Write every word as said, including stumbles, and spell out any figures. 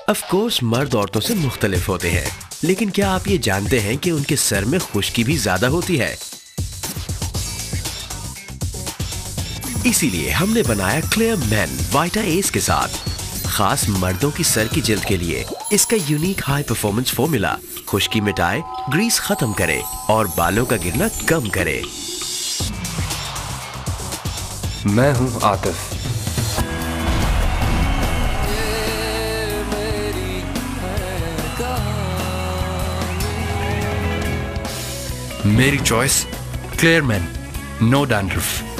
Of course मर्द औरतों से मुख्तलिफ होते हैं, लेकिन क्या आप ये जानते हैं कि उनके सर में खुश्की भी ज्यादा होती है? इसीलिए हमने बनाया क्लियर मैन वाइटा एस के साथ, खास मर्दों की सर की जल्द के लिए। इसका यूनिक हाई परफॉर्मेंस फॉर्मूला खुश्की मिटाए, ग्रीस खत्म करे और बालों का गिरना कम करे। मैं हूं आतिफ। मेरी choice Clear men, no dandruff.